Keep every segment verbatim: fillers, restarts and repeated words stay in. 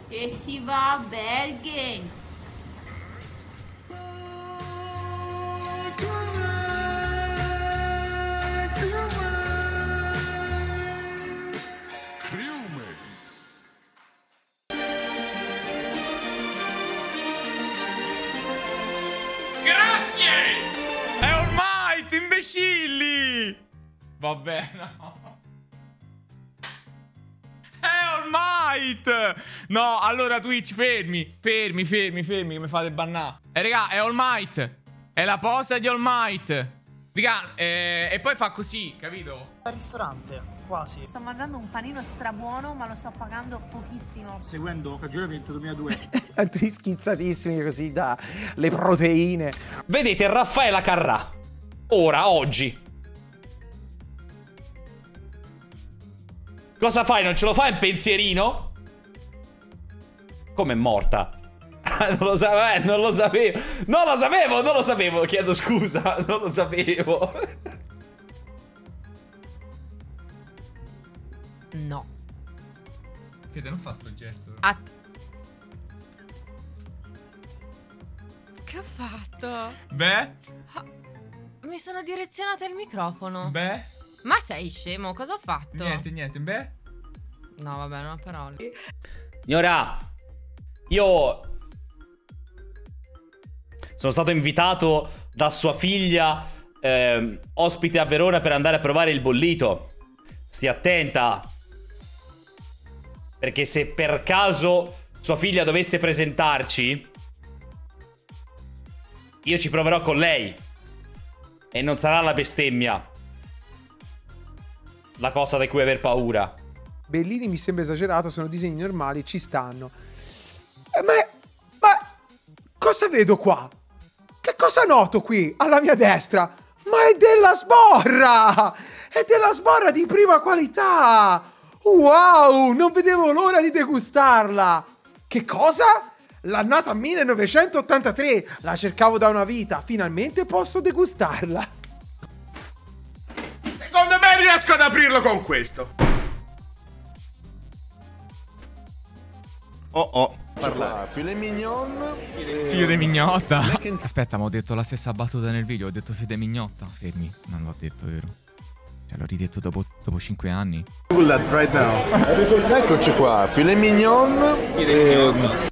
e si va a Bergen. Grazie! È ormai, imbecilli! Vabbè, no. È All Might! No, allora Twitch, fermi, fermi, fermi, fermi, che mi fate bannare. E eh, raga, è All Might. È la posa di All Might. Raga, eh, e poi fa così, capito? Al ristorante, quasi. Sto mangiando un panino strabuono, ma lo sto pagando pochissimo. Seguendo Ragionamento duemiladue. Tutti schizzatissimi così da le proteine. Vedete Raffaella Carrà. Ora, oggi. Cosa fai? Non ce lo fai un pensierino? Come è morta? non lo sapevo, non lo sapevo. Non lo sapevo, non lo sapevo. Chiedo scusa, non lo sapevo. No. Fede, non fa sto gesto. A... Che ho fatto? Beh? Ah, mi sono direzionata il microfono. Beh? Ma sei scemo? Cosa ho fatto? Niente, niente, beh? No, vabbè, non ho parole. Signora, io sono stato invitato da sua figlia eh, ospite a Verona per andare a provare il bollito. Stia attenta, perché se per caso sua figlia dovesse presentarci, io ci proverò con lei. E non sarà la bestemmia la cosa di cui aver paura. Bellini mi sembra esagerato, sono disegni normali, ci stanno. Eh, ma, ma cosa vedo qua? Che cosa noto qui alla mia destra? Ma è della sborra! È della sborra di prima qualità! Wow! Non vedevo l'ora di degustarla! Che cosa? L'annata millenovecentottantatré! La cercavo da una vita, finalmente posso degustarla! Secondo me riesco ad aprirlo con questo. Oh oh. Parlare. Filet mignon. E... Figlio di mignotta. Aspetta, ma ho detto la stessa battuta nel video. Ho detto figlio di mignotta. Fermi, non l'ho detto, vero? Cioè, l'ho ridetto dopo, dopo cinque anni. Right now. Eccoci qua. Filet mignon. E...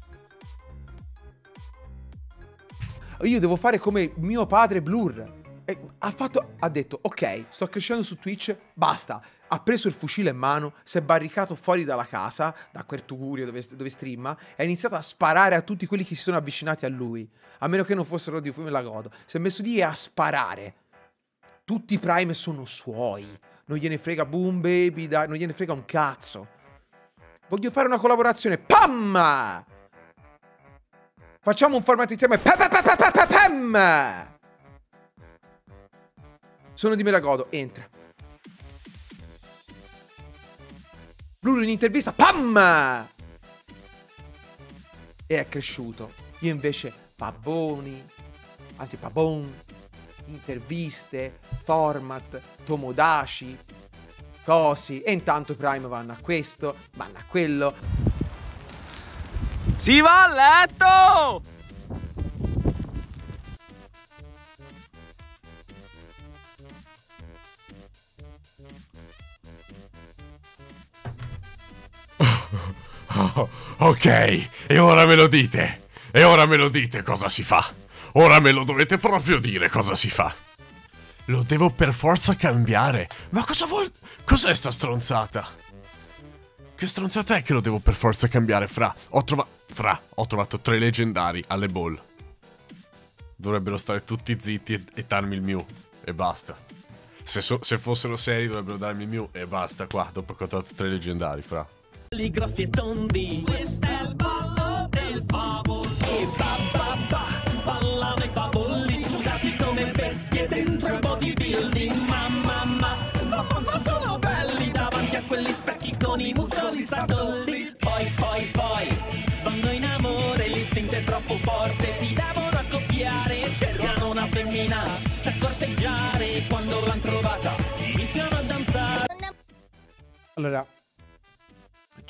Io devo fare come mio padre Blur. E ha fatto, ha detto, ok, sto crescendo su Twitch, basta. Ha preso il fucile in mano, si è barricato fuori dalla casa, da quel tugurio dove, dove streama, e ha iniziato a sparare a tutti quelli che si sono avvicinati a lui. A meno che non fossero di Fume la Godo. Si è messo lì a sparare. Tutti i Prime sono suoi. Non gliene frega boom baby, dai, non gliene frega un cazzo. Voglio fare una collaborazione. Pam! Facciamo un format insieme. Pam, pam, pam, pam, pam, pam. Sono di Melagodo, entra. Blur in intervista, pam! E è cresciuto. Io invece, paboni, anzi pabon, interviste, format, tomodachi, cosi. E intanto i Prime vanno a questo, vanno a quello. Si va a letto! Oh, ok, e ora me lo dite. E ora me lo dite cosa si fa. Ora me lo dovete proprio dire cosa si fa. Lo devo per forza cambiare. Ma cosa vuol... Cos'è sta stronzata? Che stronzata è che lo devo per forza cambiare, fra? Ho trovato... Fra, ho trovato tre leggendari alle ball. Dovrebbero stare tutti zitti e, e darmi il Mew. E basta. Se, so, se fossero seri dovrebbero darmi il Mew e basta qua. Dopo che ho trovato tre leggendari, fra. Li grossi e tondi. Questo è il ballo del favol. E ba ba ba, ballano i favolli, sudati come bestie dentro il bodybuilding. Mamma ma, ma, ma sono belli davanti a quegli specchi con i muscoli sadolli. Poi, poi, poi, vanno in amore, l'istinto è troppo forte. Si devono accoppiare e cercano una femmina da corteggiare. Quando l'hanno trovata, iniziano a danzare. Allora...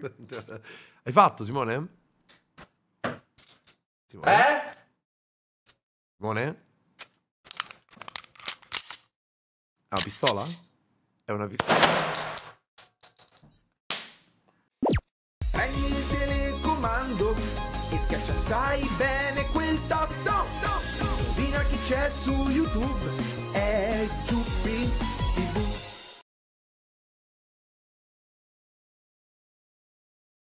Hai fatto, Simone? Simone? Eh? Simone? È una pistola? È una pistola. Prendi il telecomando e schiaccia sai bene quel tasto. Indovina chi c'è su YouTube, è Giuppi.